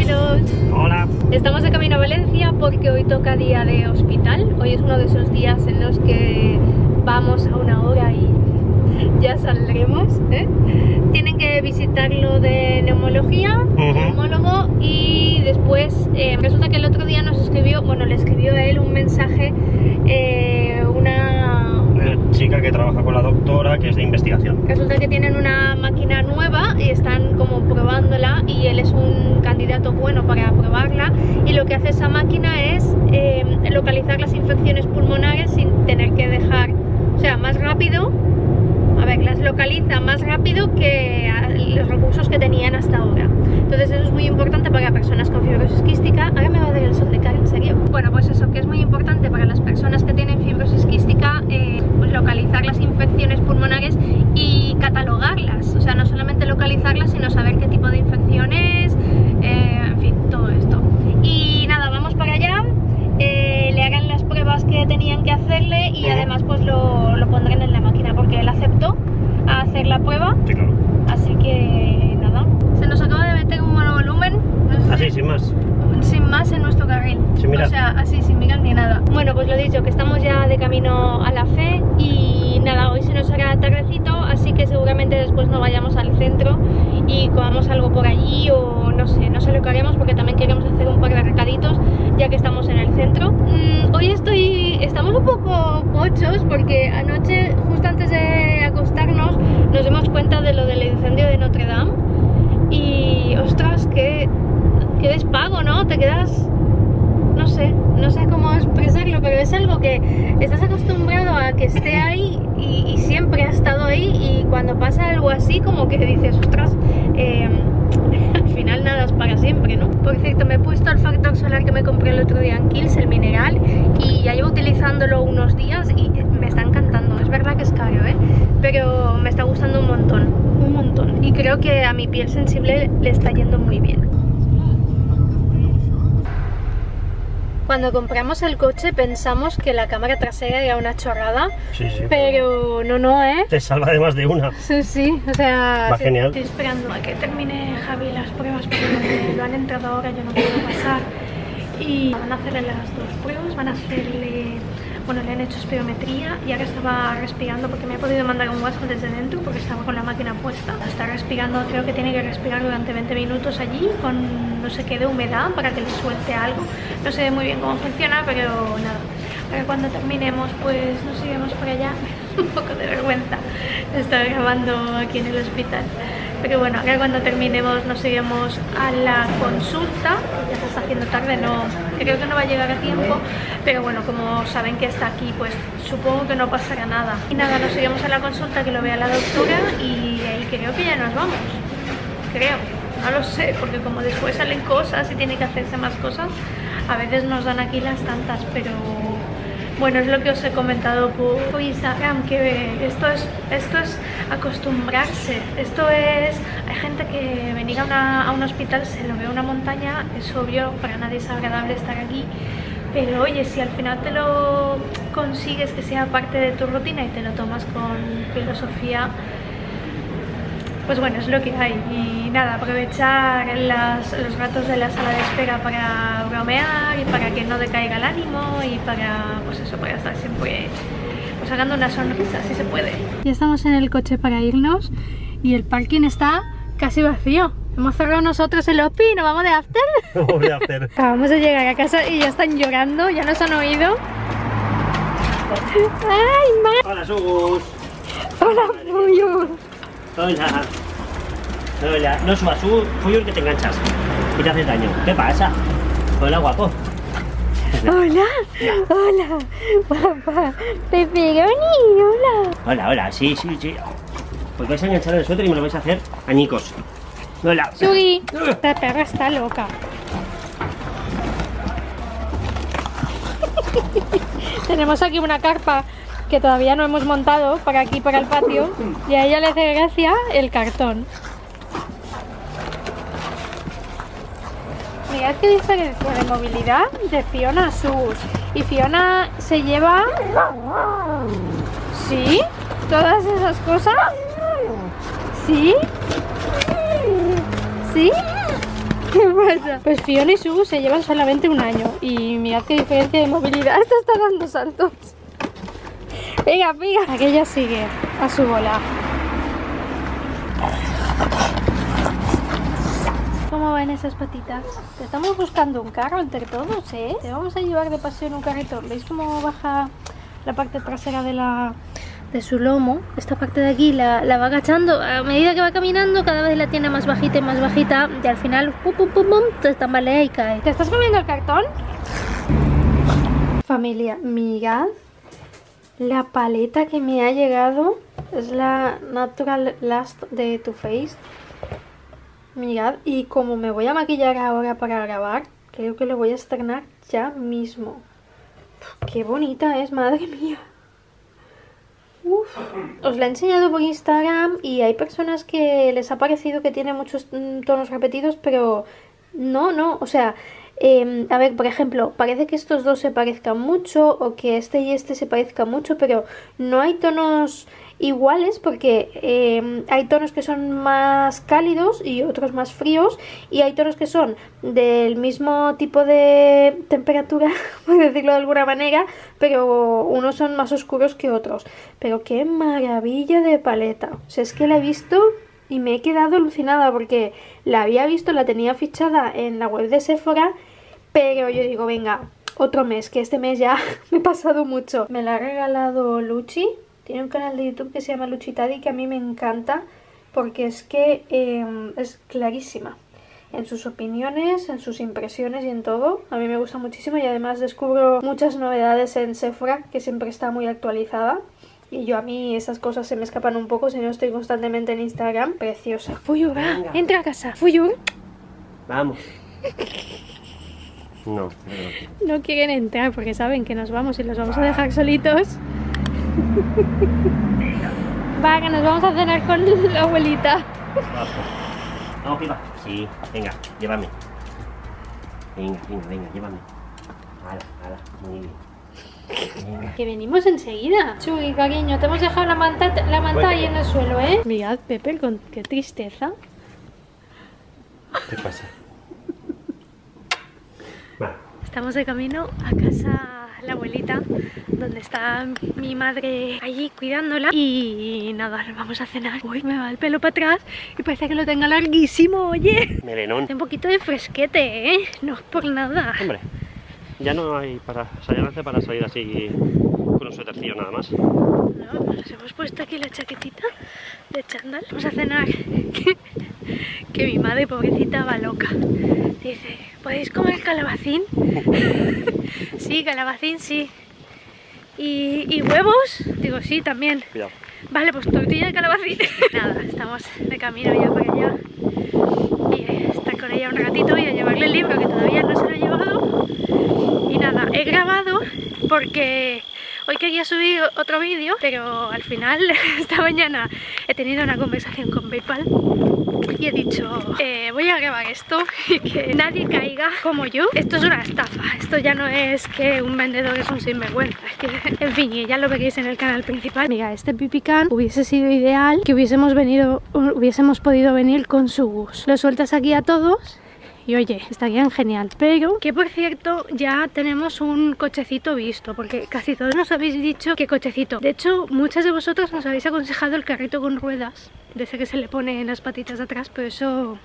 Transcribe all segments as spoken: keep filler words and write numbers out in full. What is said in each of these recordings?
compañeros. Hola. Estamos de camino a Valencia porque hoy toca día de hospital. Hoy es uno de esos días en los que vamos a una hora y ya saldremos, ¿eh? Tienen que visitarlo de neumología, uh-huh. neumólogo, y después eh, resulta que el otro día nos escribió, bueno, le escribió a él un mensaje eh, una... Una chica que trabaja con la doctora, que es de investigación. Resulta que tienen una máquina nueva y están como probándola y él es un candidato bueno para probarla, y lo que hace esa máquina es eh, localizar las infecciones pulmonares sin tener que dejar, o sea, más rápido. A ver, las localiza más rápido que los recursos que tenían hasta ahora. Entonces eso es muy importante para personas con fibrosis quística. Ahora me va a dar el sol de cara, ¿en serio? Bueno, pues eso, que es muy importante para las personas que tienen fibrosis quística, eh, pues localizar las infecciones pulmonares y catalogarlas. O sea, no solamente localizarlas, sino saber qué tipo de infección es, eh, en fin, todo esto. Y nada, vamos para allá. Eh, le hagan las pruebas que tenían que hacerle y además pues lo, lo pondrán en la máquina porque él aceptó a hacer la prueba. Sí, claro. Así que nada, se nos acaba de meter un monovolumen, no sé, así sin más, sin más en nuestro carril, sin mirar. O sea, así sin mirar ni nada. Bueno, pues lo dicho, que estamos ya de camino a la fe y nada, hoy se nos hará tardecito, así que seguramente después no vayamos al centro y comamos algo por allí o no sé, no sé lo que haremos porque también queremos hacer un par de recaditos ya que estamos en el centro. Mm, hoy estoy, estamos un poco pochos porque anoche, justo antes de acostarnos, nos dimos cuenta de lo del incendio de Notre Dame y ostras, qué, qué despago, ¿no? Te quedas, no sé, no sé cómo expresarlo, pero es algo que estás acostumbrado a que esté ahí y, y siempre ha estado ahí, y cuando pasa algo así como que dices, ostras, eh, al final nada es para siempre, ¿no? Por cierto, me he puesto el factor solar que me compré el otro día en Kills, el mineral, y ya llevo utilizándolo unos días y me está encantando. Es verdad que es caro, ¿eh? Pero me está gustando un montón, un montón, y creo que a mi piel sensible le está yendo muy bien. Cuando compramos el coche pensamos que la cámara trasera era una chorrada, sí, sí, pero no, no, ¿eh? Te salva de más de una. Sí, sí, o sea... Va sí, genial. Estoy esperando a que termine Javi las pruebas porque lo han entrado ahora, yo no puedo pasar. Y van a hacerle las dos pruebas, van a hacerle... Bueno, le han hecho espirometría y ahora estaba respirando porque me ha podido mandar un WhatsApp desde dentro porque estaba con la máquina puesta. Está respirando, creo que tiene que respirar durante veinte minutos allí con no sé qué de humedad para que le suelte algo. No sé muy bien cómo funciona, pero nada. Ahora cuando terminemos pues nos iremos por allá. Un poco de vergüenza estar grabando aquí en el hospital. Pero bueno, ahora cuando terminemos nos iremos a la consulta. Ya se está haciendo tarde, no, creo que no va a llegar a tiempo. Pero bueno, como saben que está aquí, pues supongo que no pasará nada. Y nada, nos iremos a la consulta que lo vea la doctora y ahí creo que ya nos vamos. Creo, no lo sé, porque como después salen cosas y tiene que hacerse más cosas, a veces nos dan aquí las tantas, pero... Bueno, es lo que os he comentado por Instagram, que esto es, esto es acostumbrarse. Esto es... Hay gente que venir a, una, a un hospital se lo ve a una montaña, es obvio, para nadie es agradable estar aquí. Pero oye, si al final te lo consigues que sea parte de tu rutina y te lo tomas con filosofía, pues bueno, es lo que hay. Y nada, aprovechar las, los ratos de la sala de espera para bromear y para que no decaiga el ánimo y para, pues eso, para estar siempre pues sacando una sonrisa, si se puede. Ya estamos en el coche para irnos y el parking está casi vacío. Hemos cerrado nosotros el O P I, ¿no vamos de after? Vamos de after. Acabamos de llegar a casa y ya están llorando, ya nos han oído. ¡Ay, ma! Hola, Sugus. Hola, Fuyur. Hola. Hola. No subas, Sugus, Fuyur, que te enganchas y te haces daño. ¿Qué pasa? Hola, guapo. Hola. Hola. Guapa. Pepperoni, hola. Hola, hola, sí, sí, sí. Pues vais a enganchar el suéter y me lo vais a hacer añicos. Hola. Sugi, esta perra está loca. Tenemos aquí una carpa que todavía no hemos montado para aquí, para el patio, y a ella le hace gracia el cartón. Mirad qué diferencia de movilidad de Fiona a Sugus. Y Fiona se lleva... ¿Sí? ¿Todas esas cosas? ¿Sí? ¿Sí? ¿Qué pasa? Pues Fiona y Sugu se llevan solamente un año y mirad qué diferencia de movilidad. Esta está dando saltos. Venga, venga. Aquella sigue a su bola. ¿Cómo van esas patitas? Te estamos buscando un carro entre todos, ¿eh? Te vamos a llevar de paseo en un carretón. ¿Veis cómo baja la parte trasera de la... de su lomo? Esta parte de aquí la, la va agachando a medida que va caminando, cada vez la tiene más bajita y más bajita y al final pum pum pum pum te tambalea y cae. ¿Te estás comiendo el cartón? Familia, mirad la paleta que me ha llegado. Es la Natural Last de Too Faced. Mirad, y como me voy a maquillar ahora para grabar, creo que lo voy a estrenar ya mismo. Qué bonita es, madre mía. Uf. Os la he enseñado por Instagram y hay personas que les ha parecido que tiene muchos tonos repetidos, pero no, no, o sea, eh, a ver, por ejemplo, parece que estos dos se parezcan mucho o que este y este se parezcan mucho, pero no hay tonos iguales porque eh, hay tonos que son más cálidos y otros más fríos y hay tonos que son del mismo tipo de temperatura, por decirlo de alguna manera, pero unos son más oscuros que otros. Pero qué maravilla de paleta, o sea, es que la he visto y me he quedado alucinada porque la había visto, la tenía fichada en la web de Sephora, pero yo digo, venga, otro mes, que este mes ya me he pasado mucho. Me la ha regalado Luchi. Tiene un canal de YouTube que se llama Luchitadi que a mí me encanta porque es que eh, es clarísima en sus opiniones, en sus impresiones y en todo. A mí me gusta muchísimo y además descubro muchas novedades en Sephora que siempre está muy actualizada. Y yo a mí esas cosas se me escapan un poco si no estoy constantemente en Instagram. Preciosa. Fuyur, va, entra a casa. Fuyur. Vamos. No, no. No quieren entrar porque saben que nos vamos y los vamos a dejar solitos. Va, que nos vamos a cenar con la abuelita. Vamos, pipa. Sí, venga, llévame. Venga, venga, venga, llévame. Hala, hala, muy bien. Venga. Que venimos enseguida. Chugui, cariño, te hemos dejado la manta, la manta bueno, ahí en el suelo, ¿eh? Mirad, Pepe, con qué tristeza. ¿Qué pasa? Vale. Estamos de camino a casa la abuelita, donde está mi madre allí cuidándola. Y nada, nos vamos a cenar. Uy, me va el pelo para atrás y parece que lo tenga larguísimo, oye. Melenón. Hace un poquito de fresquete, ¿eh? No es por nada. Hombre, ya no hay para salir, hace para salir así con un suétercillo nada más. No, nos hemos puesto aquí la chaquetita de chándal. Vamos a cenar. Que mi madre, pobrecita, va loca. Dice, ¿podéis comer calabacín? Sí, calabacín, sí. ¿Y, ¿Y huevos? Digo, sí, también. Cuidado. Vale, pues tortilla de calabacín. Nada, estamos de camino ya para allá. Y eh, estar con ella un ratito y a llevarle el libro, que todavía no se lo he llevado. Y nada, he grabado porque hoy quería subir otro vídeo, pero al final, esta mañana, he tenido una conversación con PayPal y he dicho, eh, voy a grabar esto y que nadie caiga como yo. Esto es una estafa, esto ya no es que un vendedor es un sinvergüenza, es que, en fin, y ya lo veréis en el canal principal. Mira, este pipicán hubiese sido ideal que hubiésemos venido, hubiésemos podido venir con Sugus. Lo sueltas aquí a todos y oye, estarían genial. Pero que por cierto ya tenemos un cochecito visto, porque casi todos nos habéis dicho qué cochecito. De hecho, muchas de vosotros nos habéis aconsejado el carrito con ruedas, de ese que se le pone en las patitas de atrás, pero eso...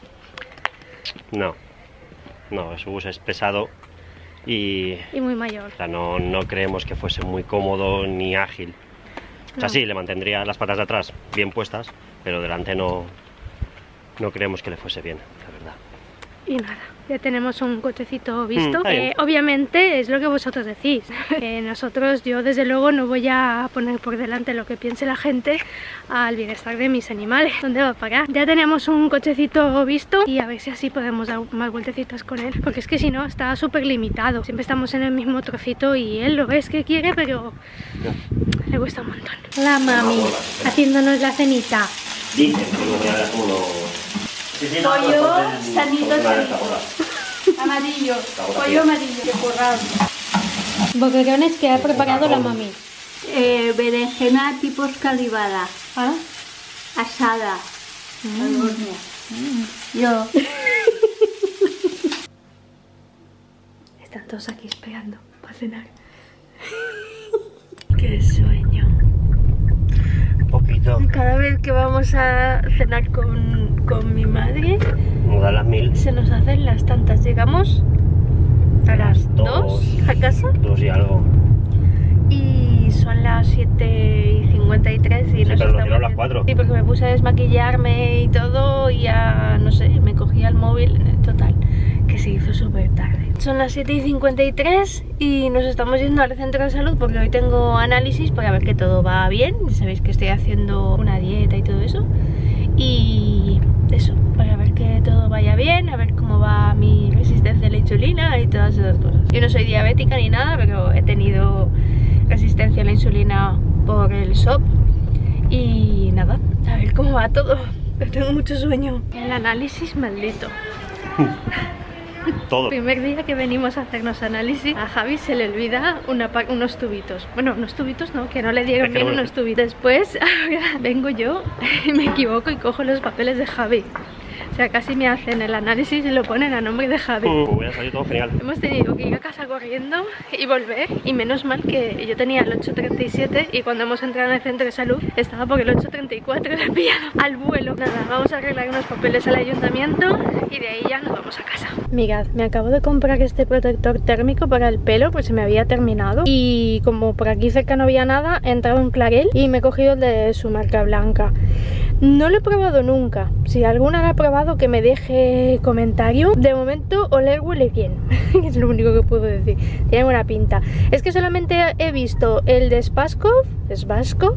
No, no, su bus es pesado y... y muy mayor. O sea, no, no creemos que fuese muy cómodo ni ágil. O sea, no. Sí, le mantendría las patas de atrás bien puestas, pero delante no, no creemos que le fuese bien, la verdad. Y nada, ya tenemos un cochecito visto. Mm, eh, obviamente es lo que vosotros decís. eh, nosotros, yo desde luego no voy a poner por delante lo que piense la gente al bienestar de mis animales. ¿Dónde va a parar? Ya tenemos un cochecito visto y a ver si así podemos dar más vueltecitas con él. Porque es que si no, está súper limitado. Siempre estamos en el mismo trocito y él lo ves que quiere, pero le cuesta un montón. La mami, haciéndonos la cenita. Dicen que lo voy a dar como lo... Pollo sanito, sanito. Amarillo, pollo amarillo, de currado. Boquerones que ha preparado la mami. Eh, berenjena tipo escalivada. ¿Ah? Asada. Mm. Al horno. Mm. Yo. Están todos aquí esperando para cenar. ¡Qué sueño! Un poquito. Cada vez que vamos a cenar con, con mi madre, Nos da las mil. se nos hacen las tantas. Llegamos a las dos a casa Dos y algo. y son las siete y cincuenta y tres y Sí, nos pero nos estamos dieron las yendo. cuatro. Sí, porque me puse a desmaquillarme y todo y ya, no sé, me cogía el móvil, total, que se hizo súper tarde. Son las siete y cincuenta y tres y nos estamos yendo al centro de salud porque hoy tengo análisis para ver que todo va bien. Ya sabéis que estoy haciendo una dieta y todo eso. Y eso, para ver que todo vaya bien, a ver cómo va mi resistencia a la insulina y todas esas cosas. Yo no soy diabética ni nada, pero he tenido resistencia a la insulina por el S O P. Y nada, a ver cómo va todo. Pero tengo mucho sueño. El análisis maldito. Todo. El primer día que venimos a hacernos análisis, a Javi se le olvida una unos tubitos. Bueno, unos tubitos no, que no le dieron Es que bien no me- unos tubitos. Después vengo yo y me equivoco y cojo los papeles de Javi. O sea, casi me hacen el análisis y lo ponen a nombre de Javi. Uh, hubiera salido todo genial. Hemos tenido que ir a casa corriendo y volver. Y menos mal que yo tenía el ocho treinta y siete y cuando hemos entrado en el centro de salud estaba por el ocho treinta y cuatro, le he pillado al vuelo. Nada, vamos a arreglar unos papeles al ayuntamiento y de ahí ya nos vamos a casa. Mirad, me acabo de comprar este protector térmico para el pelo, pues se me había terminado. Y como por aquí cerca no había nada, he entrado en Clarel y me he cogido el de su marca blanca. No lo he probado nunca. Si alguna lo ha probado, que me deje comentario. De momento, oler huele bien. Es lo único que puedo decir. Tiene buena pinta. Es que solamente he visto el de Spaskov, Spaskov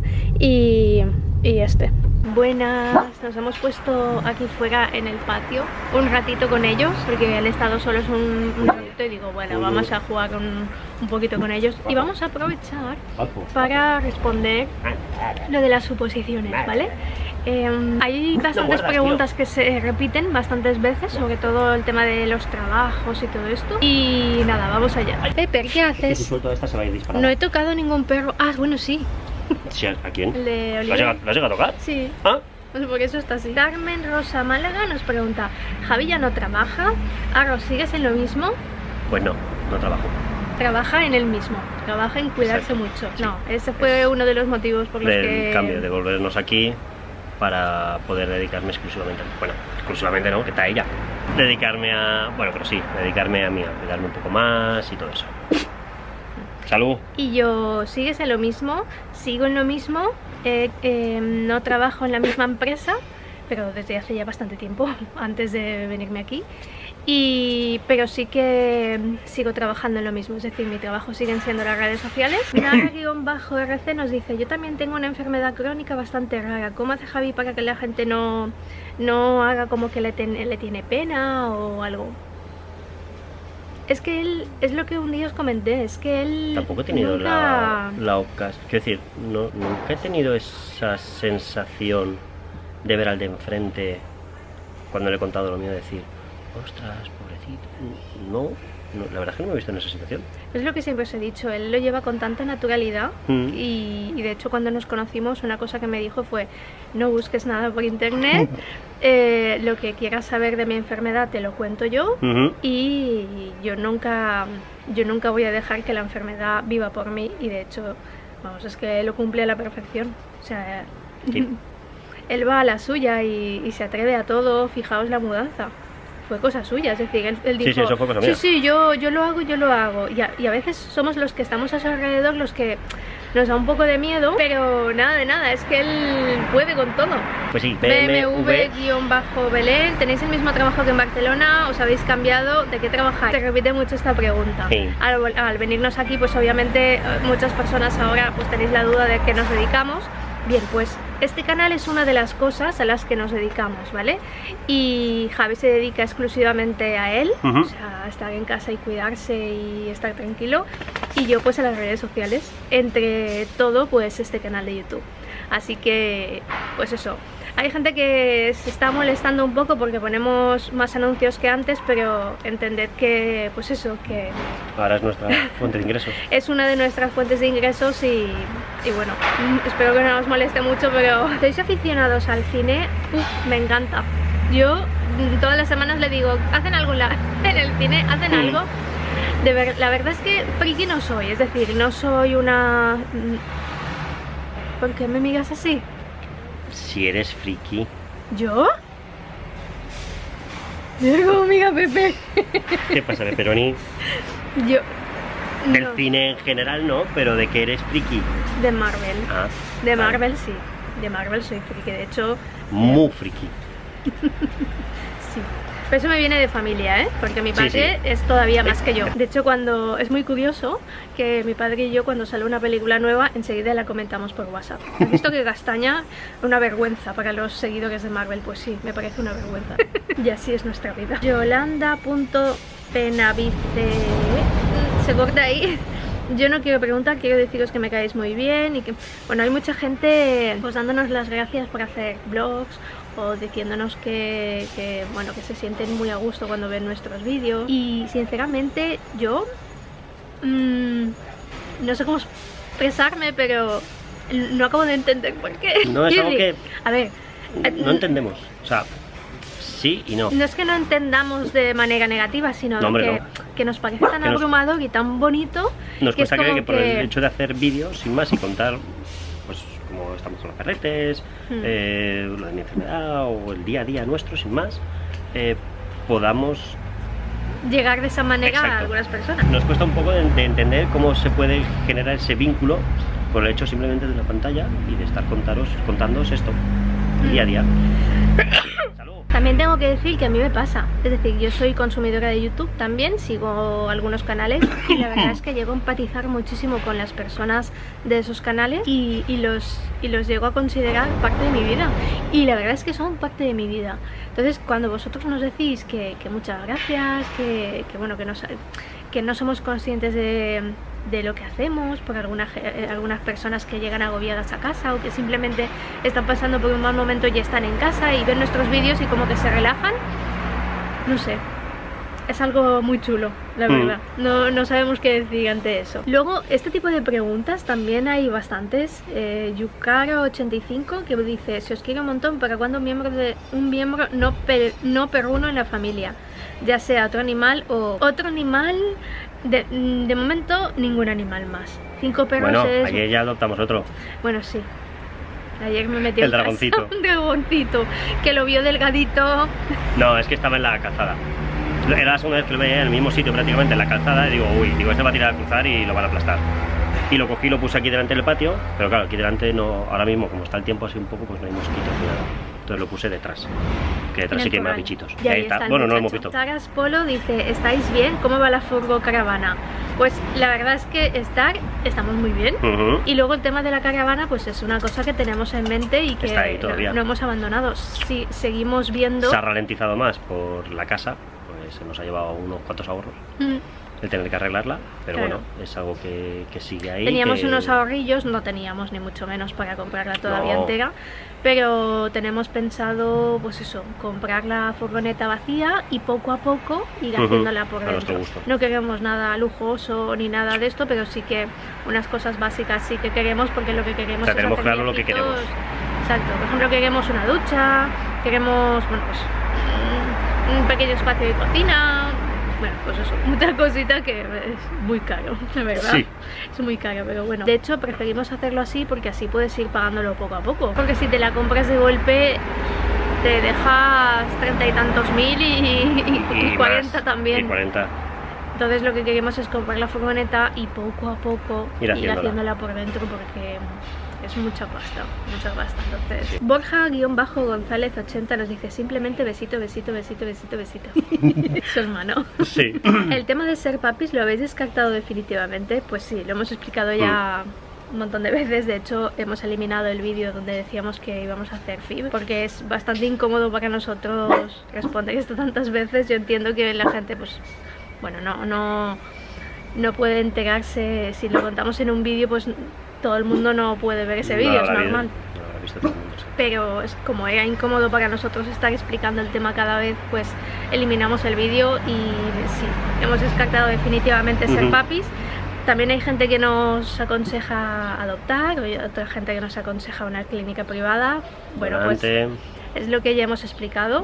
y, y este. Buenas, nos hemos puesto aquí fuera en el patio un ratito con ellos, porque el estado solo es un, un ratito y digo, bueno, vamos a jugar un, un poquito con ellos y vamos a aprovechar para responder lo de las suposiciones, ¿vale? Eh, hay bastantes preguntas que se repiten bastantes veces, sobre todo el tema de los trabajos y todo esto. Y nada, vamos allá. Pepper, ¿qué Si haces? suelto esta se va a ir disparada. No he tocado ningún perro. Ah, bueno, sí. Sí, ¿a quién? El de ¿Lo has Oliver. llegado, lo has llegado a tocar? Sí. ¿Ah? No sé por qué eso está así. Carmen Rosa Málaga nos pregunta: Javi ya no trabaja. Arro, ¿sigues en lo mismo? Pues no, no trabajo. Trabaja en el mismo. Trabaja en cuidarse Exacto. mucho. Sí. No, ese fue Es uno de los motivos por los Del que... cambio, de volvernos aquí para poder dedicarme exclusivamente, bueno, exclusivamente no, que está ella. Dedicarme a, bueno, pero sí, dedicarme a mí, a cuidarme un poco más y todo eso. Salud. Y yo, ¿sigues en lo mismo? Sigo en lo mismo. Eh, eh, no trabajo en la misma empresa, pero desde hace ya bastante tiempo, antes de venirme aquí. Y, pero sí que sigo trabajando en lo mismo, es decir, mi trabajo siguen siendo las redes sociales. Nara-R C nos dice: yo también tengo una enfermedad crónica bastante rara. ¿Cómo hace Javi para que la gente no, no haga como que le, ten, le tiene pena o algo? Es que él, es lo que un día os comenté, es que él Tampoco he tenido nunca... la, la ocasión, quiero decir, no, nunca he tenido esa sensación de ver al de enfrente cuando le he contado lo mío, de decir, ostras, pobrecito. No, no, la verdad es que no me he visto en esa situación. Es lo que siempre os he dicho, él lo lleva con tanta naturalidad. Mm. y, y de hecho cuando nos conocimos una cosa que me dijo fue: no busques nada por internet, eh, lo que quieras saber de mi enfermedad te lo cuento yo. Uh-huh. Y yo nunca, yo nunca voy a dejar que la enfermedad viva por mí, y de hecho, vamos, es que lo cumple a la perfección. O sea, Sí. él va a la suya y, y se atreve a todo. Fijaos la mudanza, fue cosa suya, es decir, él, él dijo, Sí, sí, eso fue cosa sí, mía. sí, yo, yo lo hago, yo lo hago. Y a, y a veces somos los que estamos a su alrededor los que nos da un poco de miedo, pero nada de nada, es que él puede con todo. Pues sí, B B M M W. Belén, ¿tenéis el mismo trabajo que en Barcelona? ¿Os habéis cambiado? ¿De qué trabajáis? Se repite mucho esta pregunta. Sí. Al, al venirnos aquí, pues obviamente muchas personas ahora pues tenéis la duda de qué nos dedicamos. Bien, pues este canal es una de las cosas a las que nos dedicamos, ¿vale? Y Javi se dedica exclusivamente a él, Uh-huh. o sea, a estar en casa y cuidarse y estar tranquilo. Y yo pues a las redes sociales, entre todo pues este canal de YouTube. Así que, pues eso. Hay gente que se está molestando un poco porque ponemos más anuncios que antes, pero entended que, pues eso, que Ahora es nuestra fuente de ingresos. es una de nuestras fuentes de ingresos y, y bueno, espero que no os moleste mucho, pero ¿sois aficionados al cine? Uf, me encanta. Yo mm, todas las semanas le digo, ¿hacen algo en, la- en el cine? ¿Hacen Sí. algo? De ver, la verdad es que friki no soy, es decir, no soy una... ¿Por qué me miras así? Si eres friki. ¿Yo? Mira cómo mira Pepe. ¿Qué pasa, Pepperoni? Yo... Del no. cine en general no, pero de que eres friki. De Marvel. Ah, De vale. Marvel sí. De Marvel soy friki, de hecho... Muy friki. Sí. Pero eso me viene de familia, ¿eh? Porque mi Sí, padre sí. es todavía más que yo. De hecho, cuando es muy curioso que mi padre y yo, cuando sale una película nueva, enseguida la comentamos por WhatsApp. ¿Has visto que Castaña? Una vergüenza para los seguidores de Marvel. Pues sí, me parece una vergüenza. Y así es nuestra vida. Yolanda.penavice... Se corta ahí. Yo no quiero preguntar, quiero deciros que me caéis muy bien y que, bueno, hay mucha gente pues dándonos las gracias por hacer vlogs o diciéndonos que, que, bueno, que se sienten muy a gusto cuando ven nuestros vídeos. Y sinceramente yo mmm, no sé cómo expresarme, pero no acabo de entender por qué. No es algo que... A ver, No entendemos. O sea, sí y no. no es que no entendamos de manera negativa, sino No, hombre, que, no. que nos parece tan Que nos- abrumador y tan bonito. Nos que es cuesta creer como que por el que- hecho de hacer vídeos, sin más, y contar, pues, cómo estamos con los perretes, Hmm. eh, lo de mi enfermedad, o el día a día nuestro, sin más, eh, podamos... llegar de esa manera Exacto. a algunas personas. Nos cuesta un poco de, de entender cómo se puede generar ese vínculo por el hecho simplemente de la pantalla y de estar contaros, contándoos esto, el día a día. Salud. También tengo que decir que a mí me pasa, es decir, yo soy consumidora de YouTube también, sigo algunos canales y la verdad es que llego a empatizar muchísimo con las personas de esos canales y, y, los, y los llego a considerar parte de mi vida y la verdad es que son parte de mi vida. Entonces cuando vosotros nos decís que, que muchas gracias, que, que bueno, que no, que no somos conscientes de... de lo que hacemos, por algunas, eh, algunas personas que llegan agobiadas a casa o que simplemente están pasando por un mal momento y están en casa y ven nuestros vídeos y como que se relajan, no sé, es algo muy chulo, la Mm. verdad. No, no sabemos qué decir ante eso. Luego, este tipo de preguntas también hay bastantes. eh, Yukaro ochenta y cinco que dice: se os quiere un montón, ¿para cuándo un miembro, de, un miembro no, per, no perruno en la familia? Ya sea otro animal o otro animal. De, de momento, ningún animal más. Cinco perros Bueno, es... ayer ya adoptamos otro. Bueno, sí. Ayer me metí El en casa dragoncito. un dragoncito que lo vio delgadito. No, es que estaba en la calzada. Era la segunda vez que lo veía en el mismo sitio prácticamente, en la calzada, y digo, uy, digo, este va a tirar a cruzar y lo van a aplastar. Y lo cogí y lo puse aquí delante del patio, pero claro, aquí delante no, ahora mismo como está el tiempo así un poco, pues no hay mosquitos ni nada. Entonces lo puse detrás, que detrás sí que hay más bichitos. Y ahí ahí está, está el bueno, no lo hemos muchacho. visto. Taras Polo dice: ¿estáis bien? ¿Cómo va la furgo caravana? Pues la verdad es que estar, estamos muy bien. Ujú. Y luego el tema de la caravana pues es una cosa que tenemos en mente y que Está ahí no, todavía. no hemos abandonado. Sí, seguimos viendo. Se ha ralentizado más por la casa, pues se nos ha llevado unos cuantos ahorros Mm. el tener que arreglarla, pero Claro. bueno, es algo que, que sigue ahí. Teníamos que- unos ahorrillos, no teníamos ni mucho menos para comprarla todavía No. entera, pero tenemos pensado, pues eso, comprar la furgoneta vacía y poco a poco ir Ujú, haciéndola por a nuestro dentro. gusto. No queremos nada lujoso ni nada de esto, pero sí que unas cosas básicas sí que queremos, porque lo que queremos O sea, es tenemos hacer claro lo que viajitos. queremos. Exacto, por ejemplo, queremos una ducha, queremos, bueno, pues un, un pequeño espacio de cocina. Bueno, pues eso, mucha cosita que es muy caro, la verdad. Sí. Es muy caro, pero bueno. De hecho, preferimos hacerlo así porque así puedes ir pagándolo poco a poco. Porque si te la compras de golpe, te dejas treinta y tantos mil y, y, y más, cuarenta también. Y cuarenta. Entonces lo que queremos es comprar la furgoneta y poco a poco Ir ir haciéndola. haciéndola por dentro porque es mucha pasta, mucha pasta. Entonces, sí. Borja-González ochenta nos dice: simplemente besito, besito, besito, besito, besito. Su hermano. Sí. El tema de ser papis, ¿lo habéis descartado definitivamente? Pues sí, lo hemos explicado ya un montón de veces. De hecho, hemos eliminado el vídeo donde decíamos que íbamos a hacer F I B porque es bastante incómodo para nosotros responder esto tantas veces. Yo entiendo que la gente, pues, bueno, no, no, no puede enterarse. Si lo contamos en un vídeo, pues todo el mundo no puede ver ese No vídeo, es habrá normal. visto- no habrá visto todo el mundo, sí. Pero es como era incómodo para nosotros estar explicando el tema cada vez, pues eliminamos el vídeo y sí, hemos descartado definitivamente ser Ujú. papis. También hay gente que nos aconseja adoptar, o hay otra gente que nos aconseja una clínica privada. Bueno, pues Adelante. es lo que ya hemos explicado.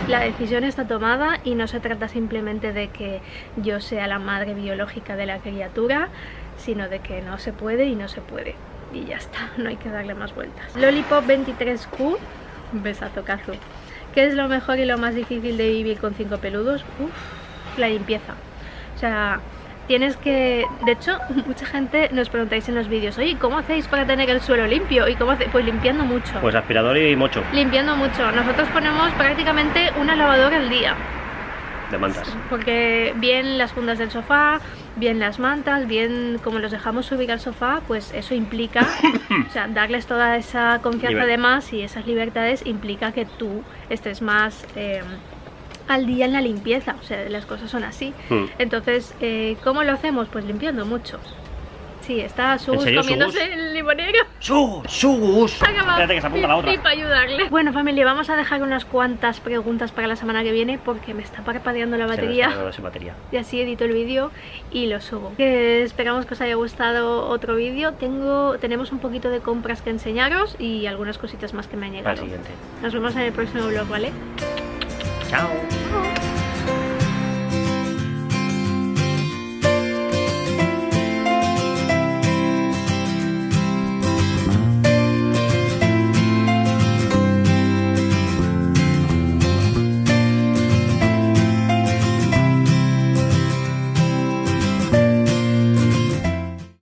La decisión está tomada y no se trata simplemente de que yo sea la madre biológica de la criatura, sino de que no se puede y no se puede. Y ya está, no hay que darle más vueltas. Lollipop veintitrés Q, un besazo Kazu. ¿Qué es lo mejor y lo más difícil de vivir con cinco peludos? Uf, la limpieza. O sea, tienes que... De hecho, mucha gente nos preguntáis en los vídeos, oye, ¿cómo hacéis para tener el suelo limpio? ¿Y cómo hace? Pues limpiando mucho. Pues aspirador y mocho. Limpiando mucho. Nosotros ponemos prácticamente una lavadora al día. De mantas. Porque bien las fundas del sofá, bien las mantas, bien como los dejamos subir al sofá, pues eso implica, o sea, darles toda esa confianza Liber de más y esas libertades implica que tú estés más eh, al día en la limpieza, o sea, las cosas son así. Mm. Entonces, eh, ¿cómo lo hacemos? Pues limpiando mucho. Sí, está Sus comiéndose Sus? el limonero. ¡Sus! ¡Sus! Espérate que se apunta la otra. Y para ayudarle. Bueno, familia, vamos a dejar unas cuantas preguntas para la semana que viene porque me está parpadeando la batería. Se me está batería. Y así edito el vídeo y lo subo. Que esperamos que os haya gustado otro vídeo. Tengo, tenemos un poquito de compras que enseñaros y algunas cositas más que me han llegado. Al siguiente. Nos vemos en el próximo vlog, ¿vale? Chao. Chao.